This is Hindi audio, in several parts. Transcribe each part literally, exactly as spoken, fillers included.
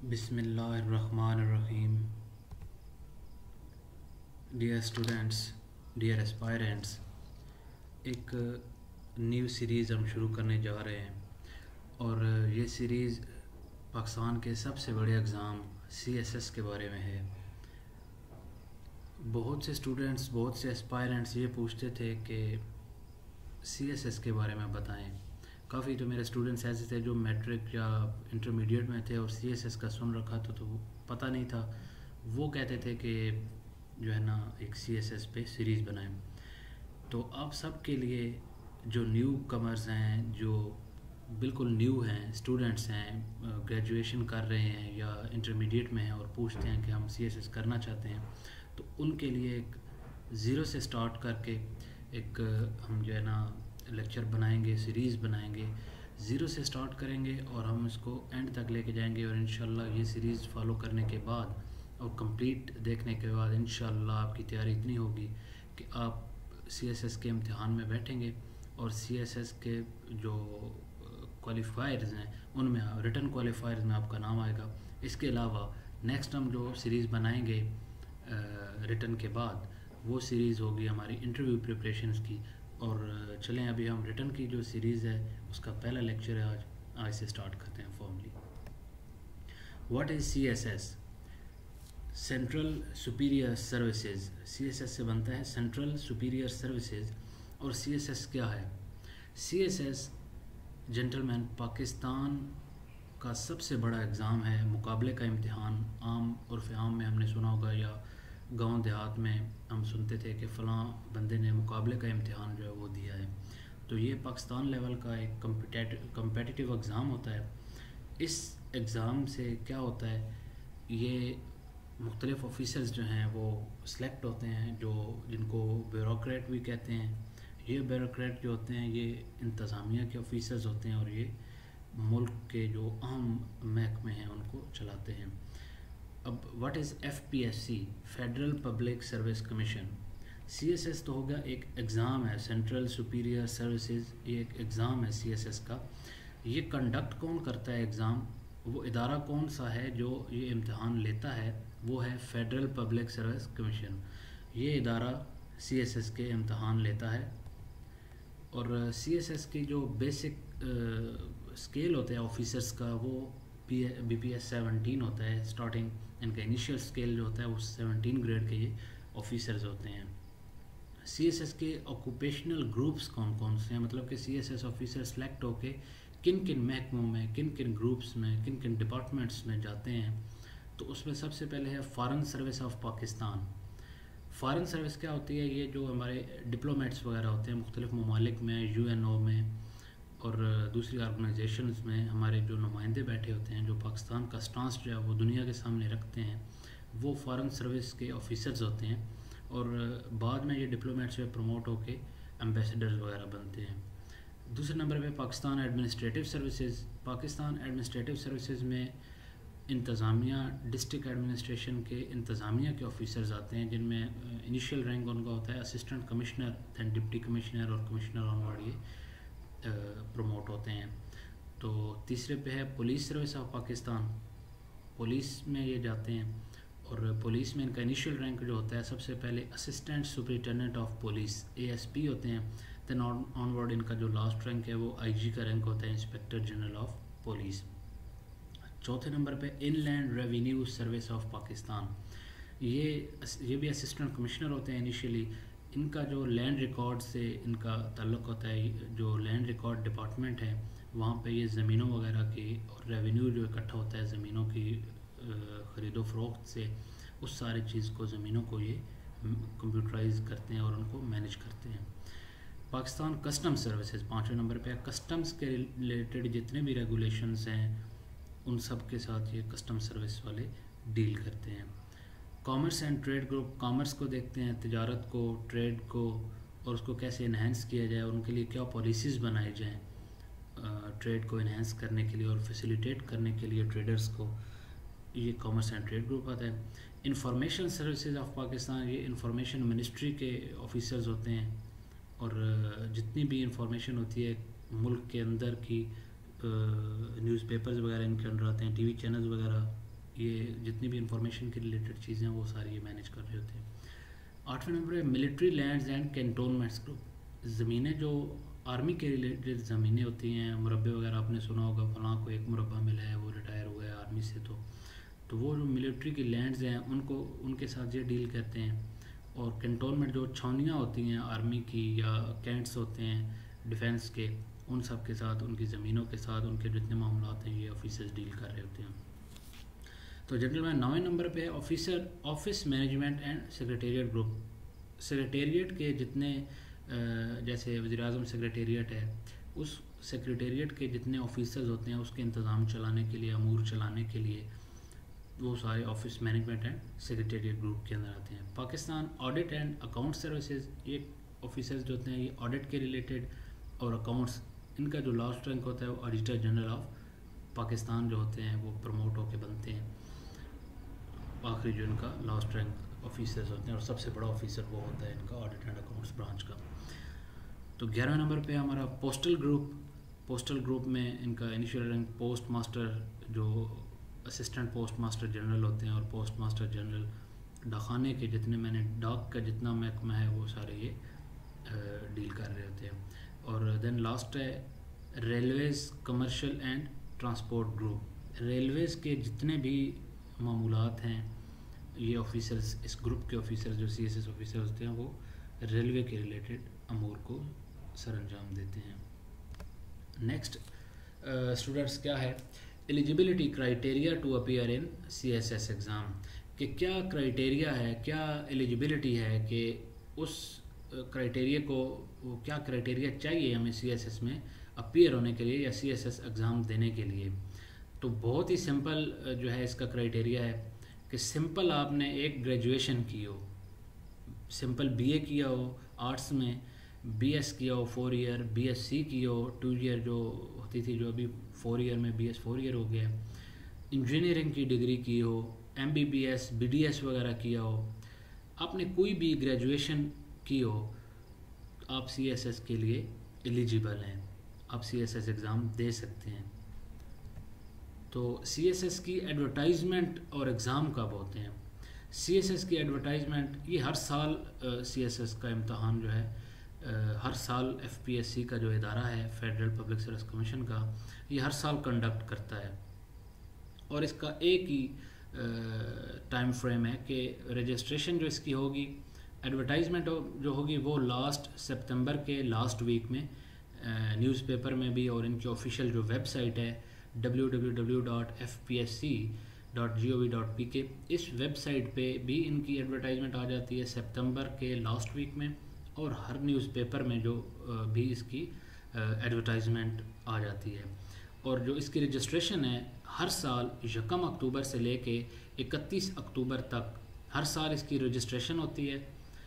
बिस्मिल्लाहिर्रहमानिर्रहीम। डियर स्टूडेंट्स, डियर एस्पायरेंट्स, एक न्यू सीरीज़ हम शुरू करने जा रहे हैं और ये सीरीज़ पाकिस्तान के सबसे बड़े एग्ज़ाम सी एस एस के बारे में है। बहुत से स्टूडेंट्स, बहुत से एस्पायरेंट्स ये पूछते थे कि सी एस एस के बारे में बताएं। काफ़ी जो मेरे स्टूडेंट्स ऐसे थे जो मैट्रिक या इंटरमीडिएट में थे और सी एस एस का सुन रखा था तो वो पता नहीं था। वो कहते थे कि जो है ना एक सी एस एस पे सीरीज़ बनाएं। तो आप सब के लिए जो न्यू कमर्स हैं, जो बिल्कुल न्यू हैं, स्टूडेंट्स हैं, ग्रेजुएशन कर रहे हैं या इंटरमीडिएट में हैं और पूछते हैं कि हम सी एस एस करना चाहते हैं, तो उनके लिए एक ज़ीरो से स्टार्ट करके एक हम जो है ना लेक्चर बनाएंगे, सीरीज़ बनाएंगे, ज़ीरो से स्टार्ट करेंगे और हम इसको एंड तक लेके जाएंगे। और इंशाल्लाह ये सीरीज़ फॉलो करने के बाद और कंप्लीट देखने के बाद इंशाल्लाह आपकी तैयारी इतनी होगी कि आप सी एस एस के इम्तिहान में बैठेंगे और सी एस एस के जो क्वालिफायर्स हैं उनमें, रिटन क्वालिफायर्स में आपका नाम आएगा। इसके अलावा नेक्स्ट हम जो सीरीज़ बनाएंगे रिटन के बाद, वो सीरीज़ होगी हमारी इंटरव्यू प्रिपरेशंस की। और चलें अभी हम रिटन की जो सीरीज़ है उसका पहला लेक्चर है आज आज से स्टार्ट करते हैं formally. What is C S S? Central superior services. C S S से बनता है सेंट्रल सुपीरियर सर्विसेज। और सी एस एस क्या है? C S S gentleman Pakistan का सबसे बड़ा एग्ज़ाम है, मुकाबले का इम्तिहान। आम उर्फ़ आम में हमने सुना होगा या गांव देहात में हम सुनते थे कि फ़लाँ बंदे ने मुकाबले का इम्तिहान जो है वो दिया है। तो ये पाकिस्तान लेवल का एक कम्पिटिटिव एग्ज़ाम होता है। इस एग्ज़ाम से क्या होता है, ये मुख्तलिफ़ ऑफिसर्स जो हैं वो सिलेक्ट होते हैं, जो जिनको ब्यूरोक्रेट भी कहते हैं। ये ब्यूरोक्रेट जो होते हैं ये इंतज़ामिया के ऑफिसर्स होते हैं और ये मुल्क के जो अहम महकमे हैं उनको चलाते हैं। अब what is F P S C? Federal public service commission. C S S तो हो गया एक एग्ज़ाम है, सेंट्रल सुपीरियर सर्विसेज, ये एक एग्ज़ाम है सी एस एस का। ये कंडक्ट कौन करता है एग्ज़ाम? वो इदारा कौन सा है जो ये इम्तिहान लेता है? वो है फेडरल पब्लिक सर्विस कमीशन। ये इदारा सी एस एस के इम्तिहान लेता है। और सी एस एस की जो बेसिक स्केल होता है ऑफिसर्स का, वो P B P S seventeen होता है। स्टार्टिंग इनका इनिशियल स्केल जो होता है वो सेवनटीन ग्रेड के ये ऑफिसर्स होते हैं। सी एस एस के ऑक्यूपेशनल ग्रुप्स कौन कौन से हैं, मतलब कि C S S officer select होके किन किन महकमों में, किन किन ग्रुप्स में, किन किन डिपार्टमेंट्स में जाते हैं। तो उसमें सबसे पहले है foreign service of Pakistan. Foreign service क्या होती है? ये जो हमारे डिप्लोमेट्स वगैरह होते हैं मुख्तलिफ़ ममालिक में, यू एन ओ में और दूसरी ऑर्गेनाइजेशंस में हमारे जो नुमाइंदे बैठे होते हैं, जो पाकिस्तान का स्टांस जो है वो दुनिया के सामने रखते हैं, वो फॉरेन सर्विस के ऑफिसर्स होते हैं। और बाद में ये डिप्लोमेट्स में प्रमोट होके एम्बेसडर्स वगैरह बनते हैं। दूसरे नंबर पे Pakistan administrative services. Pakistan administrative services में इंतज़ामिया, डिस्ट्रिक्ट एडमिनिस्ट्रेशन के इंतज़ामिया के ऑफिसर्स आते हैं, जिनमें इनिशियल रैंक उनका होता है assistant commissioner, then deputy commissioner और कमिश्नर ऑनवर्ड ये प्रमोट होते हैं। तो तीसरे पे है police service of Pakistan. Police में ये जाते हैं और पुलिस में इनका इनिशियल रैंक जो होता है सबसे पहले assistant superintendent of police, A S P होते हैं। दैन ऑनवर्ड इनका जो लास्ट रैंक है वो आई जी का रैंक होता है, इंस्पेक्टर जनरल ऑफ पुलिस। चौथे नंबर पे inland revenue service of Pakistan. ये ये भी असिस्टेंट कमिश्नर होते हैं इनिशियली। इनका जो लैंड रिकॉर्ड से इनका ताल्लुक़ होता है, जो लैंड रिकॉर्ड डिपार्टमेंट है वहाँ पे ये ज़मीनों वगैरह की और रेवेन्यू जो इकट्ठा होता है ज़मीनों की ख़रीदो फ़रोख्त से, उस सारी चीज़ को, ज़मीनों को ये कंप्यूटराइज करते हैं और उनको मैनेज करते हैं। पाकिस्तान कस्टम सर्विसेज पाँचवें नंबर पे। कस्टम्स के रिलेटेड जितने भी रेगुलेशंस हैं उन सब के साथ ये कस्टम सर्विस वाले डील करते हैं। Commerce and trade group, commerce को देखते हैं, तिजारत को, ट्रेड को, और उसको कैसे इन्हेंस किया जाए, उनके लिए क्या पॉलिसीज़ बनाई जाएँ ट्रेड को इन्हेंस करने के लिए और फैसिलिटेट करने के लिए ट्रेडर्स को। ये कॉमर्स एंड ट्रेड ग्रुप आता है। इंफॉर्मेशन सर्विसेज ऑफ पाकिस्तान, ये इंफॉर्मेशन मिनिस्ट्री के ऑफिसर्स होते हैं और जितनी भी इंफॉर्मेशन होती है मुल्क के अंदर की, न्यूज़पेपर्स वगैरह इनके अंडर आते हैं, टीवी चैनल्स वगैरह ये जितनी भी इंफॉर्मेशन की रिलेटेड चीज़ें हैं वो सारी ये मैनेज कर रहे होते हैं। आठवें नंबर है military lands and cantonments group. ज़मीनें जो आर्मी के रिलेटेड ज़मीनें होती हैं, मुरब्बे वगैरह आपने सुना होगा, फलां को एक मुरब्बा मिला है, वो रिटायर हुआ है आर्मी से, तो तो वो जो मिलिट्री की लैंड्स हैं उनको उनके साथ ये डील करते हैं। और कैंटोनमेंट जो छावनियाँ होती हैं आर्मी की या कैंट्स होते हैं डिफेंस के, उन सब के साथ, उनकी ज़मीनों के साथ उनके जितने मामलात हैं ये ऑफिसर्स डील कर रहे होते हैं। तो जनरल में नौवें नंबर पे है officer office management and secretariat group. Secretariat के जितने जैसे वज़ीर-ए-आज़म सेक्रेटेरिएट है, उस सेक्रेटेरिएट के जितने ऑफिसर्स होते हैं उसके इंतज़ाम चलाने के लिए, अमूर चलाने के लिए, वो सारे office management and secretariat group के अंदर आते हैं। Pakistan audit and account services, ये ऑफिसर्स जो होते हैं ये ऑडिट के रिलेटेड और अकाउंट्स, इनका जो लास्ट रैंक होता है वो ऑडिटर जनरल ऑफ पाकिस्तान जो होते हैं वो प्रमोट होकर बनते हैं। आखिरी जो इनका लास्ट रैंक ऑफिसर्स होते हैं और सबसे बड़ा ऑफिसर वो होता है इनका ऑडिट एंड अकाउंट्स ब्रांच का। तो ग्यारहवें नंबर पे हमारा पोस्टल ग्रुप। पोस्टल ग्रुप में इनका इनिशियल रैंक पोस्ट मास्टर, जो असिस्टेंट पोस्ट मास्टर जनरल होते हैं, और पोस्ट मास्टर जनरल डाखाने के जितने मैंने डाक का जितना महकमा है वो सारे ये डील कर रहे होते हैं। और देन लास्ट है railways commercial and transport group. Railways के जितने भी मामूलात हैं ये ऑफिसर्स, इस ग्रुप के ऑफिसर्स जो सी एस एस ऑफिसर होते हैं वो रेलवे के रिलेटेड अमूर को सरअंजाम देते हैं। नेक्स्ट स्टूडेंट्स क्या है eligibility criteria to appear in C S S exam, कि क्या क्राइटेरिया है, क्या एलिजिबिलिटी है कि उस क्राइटेरिया को, वो क्या क्राइटेरिया चाहिए हमें सी एस एस में अपीयर होने के लिए या सी एस एस एग्ज़ाम देने के लिए। तो बहुत ही सिंपल जो है इसका क्राइटेरिया है कि सिंपल आपने एक ग्रेजुएशन की हो, सिंपल बीए किया हो आर्ट्स में, बीएस किया हो फोर ईयर, बीएससी की हो टू ईयर जो होती थी, जो अभी फोर ईयर में बीएस फोर ईयर हो गया, इंजीनियरिंग की डिग्री की हो, एमबीबीएस बीडीएस वगैरह किया हो, आपने कोई भी ग्रेजुएशन की हो, आप सीएसएस के लिए एलिजिबल हैं, आप सीएसएस एग्ज़ाम दे सकते हैं। तो सीएसएस की एडवर्टाइजमेंट और एग्ज़ाम कब होते हैं? सीएसएस की एडवर्टाइजमेंट ये हर साल सीएसएस का इम्तहान जो है आ, हर साल एफपीएससी का जो इदारा है फेडरल पब्लिक सर्विस कमीशन का, ये हर साल कंडक्ट करता है। और इसका एक ही टाइम फ्रेम है कि रजिस्ट्रेशन जो इसकी होगी, एडवर्टाइजमेंट जो होगी वो लास्ट सितंबर के लास्ट वीक में न्यूज़पेपर में भी, और इनकी ऑफिशियल जो वेबसाइट है W W W dot F P S C dot G O V dot P K, इस वेबसाइट पे भी इनकी एडवर्टाइजमेंट आ जाती है सितंबर के लास्ट वीक में, और हर न्यूज़पेपर में जो भी इसकी एडवर्टाइजमेंट आ जाती है। और जो इसकी रजिस्ट्रेशन है हर साल यकम अक्टूबर से लेके इकतीस अक्टूबर तक हर साल इसकी रजिस्ट्रेशन होती है,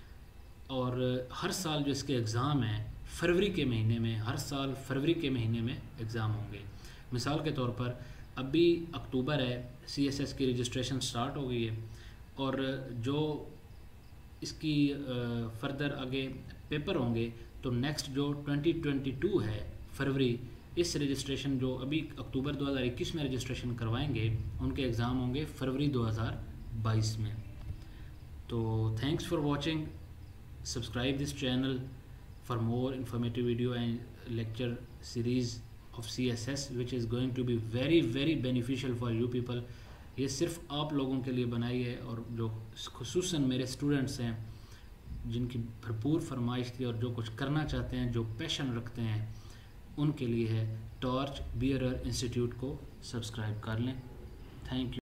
और हर साल जो इसके एग्ज़ाम हैं फरवरी के महीने में, हर साल फरवरी के महीने में एग्ज़ाम होंगे। मिसाल के तौर पर अभी अक्टूबर है, सीएसएस की रजिस्ट्रेशन स्टार्ट हो गई है, और जो इसकी फर्दर आगे पेपर होंगे तो नेक्स्ट जो ट्वेंटी ट्वेंटी टू है फरवरी, इस रजिस्ट्रेशन जो अभी अक्टूबर दो हज़ार इक्कीस में रजिस्ट्रेशन करवाएंगे उनके एग्ज़ाम होंगे फरवरी दो हज़ार बाईस में। तो thanks for watching, subscribe this channel for more informative video and lecture series of C S S which is going to be very very beneficial for you people। ये सिर्फ आप लोगों के लिए बनाई है, और जो खुसूसन मेरे स्टूडेंट्स हैं जिनकी भरपूर फरमाइश थी और जो कुछ करना चाहते हैं, जो पैशन रखते हैं, उनके लिए है। टॉर्च बियरर इंस्टीट्यूट को सब्सक्राइब कर लें। Thank you.